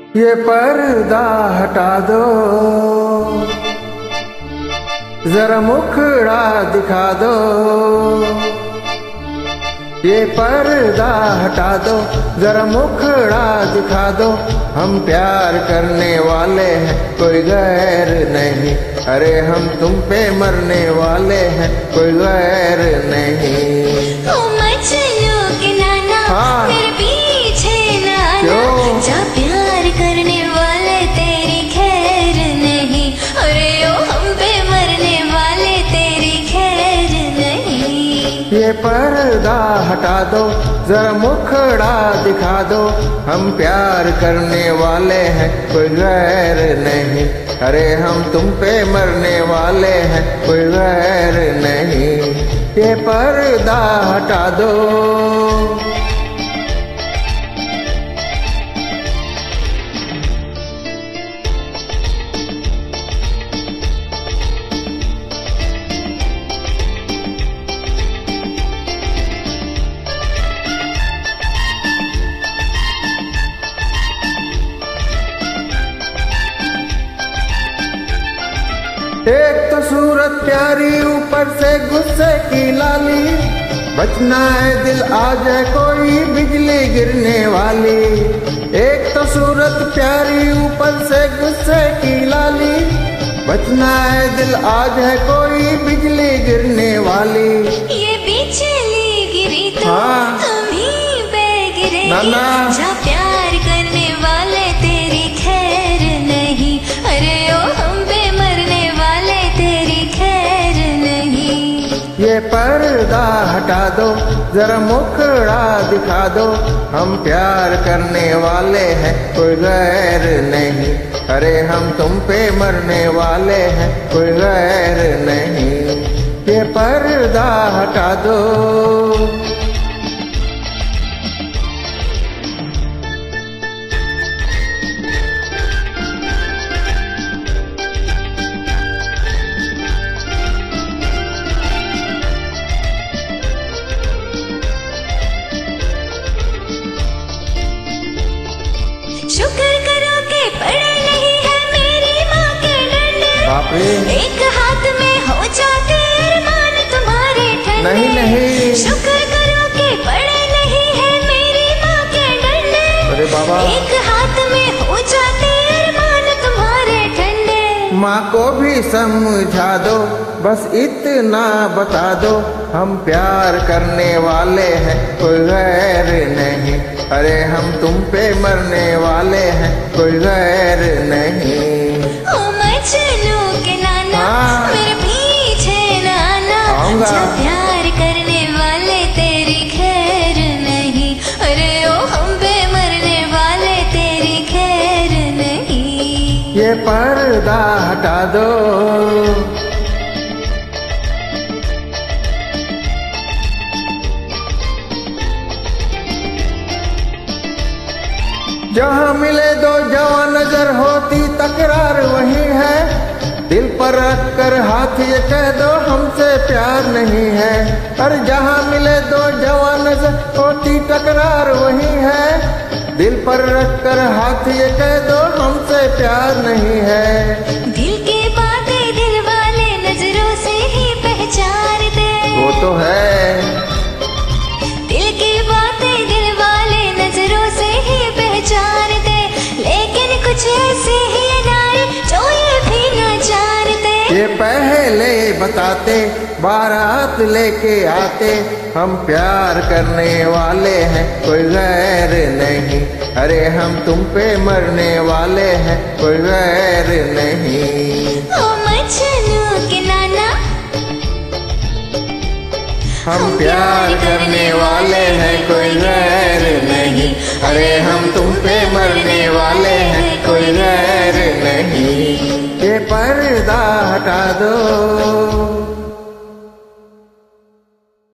ये पर्दा हटा दो, जरा मुखड़ा दिखा दो। ये पर्दा हटा दो, जरा मुखड़ा दिखा दो। हम प्यार करने वाले हैं, कोई गैर नहीं। अरे हम तुम पे मरने वाले हैं, कोई गैर नहीं। ओ मजनू के नाना, हाँ। मेरे पीछे ना आना। जा प्यार करने वाले तेरी खैर नहीं। अरे ओ हम पे मरने वाले तेरी खैर नहीं। ये पर्दा हटा दो, जरा मुखड़ा दिखा दो। हम प्यार करने वाले हैं, कोई गैर नहीं। अरे हम तुम पे मरने वाले हैं, कोई गैर नहीं। ये पर्दा हटा दो। एक तो सूरत प्यारी, ऊपर से गुस्से की लाली। बचना है दिल आ जाए कोई बिजली गिरने वाली। एक तो सूरत प्यारी, ऊपर से गुस्से की लाली। बचना है दिल आ जाए कोई बिजली गिरने वाली। ये बिजली गिरी तो हाँ। हम ही पे गिरेंगे। नाना। जा प्यार करने वाले तेरी खैर नहीं। अरे ओ हम पे मरने वाले तेरी खैर नहीं। ये पर्दा हटा दो, जरा मुखड़ा दिखा दो। हम प्यार करने वाले हैं, कोई गैर नहीं। अरे हम तुम पे मरने वाले हैं, कोई गैर नहीं। ये पर्दा हटा दो। शुक्र करो के पड़े नहीं है मेरी माँ के डंडे। बाप रे। एक हाथ में हो जाते अरमान तुम्हारे ठंडे। नहीं नहीं। शुक्र करो के पड़े नहीं है मेरी माँ के डंडे। अरे बाबा। एक हाथ में हो जाते अरमान तुम्हारे ठंडे। माँ को भी समझा दो, बस इतना बता दो। हम प्यार करने वाले हैं, कोई गैर नहीं। अरे हम तुम पे मरने वाले हैं, कोई गैर नहीं। ओ मजनू के नाना, हाँ। मेरे पीछे ना आना। आऊंगा। जा प्यार करने वाले तेरी खैर नहीं। अरे ओ हम पे मरने वाले तेरी खैर नहीं। ये पर्दा हटा दो। जहाँ मिले दो जवां नजर होती तकरार वही है। दिल पर रख कर हाथ ये कह दो हमसे प्यार नहीं है। अरे जहाँ मिले दो जवां नजर होती तकरार वही है। दिल पर रख कर हाथ ये कह दो हमसे प्यार नहीं है। दिल की बातें दिल वाले नजरों से ही पहचानते। वो तो है। दिल की बातें दिल वाले नजरों से ही पहचानते। लेकिन कुछ ऐसे ही अदाए जो ये भी न जानते। ये पहले बताते, बारात लेके आते। हम प्यार करने वाले हैं, कोई गैर नहीं। अरे हम तुम पे मरने वाले हैं, कोई गैर नहीं। ओ मजनू के नाना, हम प्यार करने वाले हैं, कोई गैर नहीं। अरे हम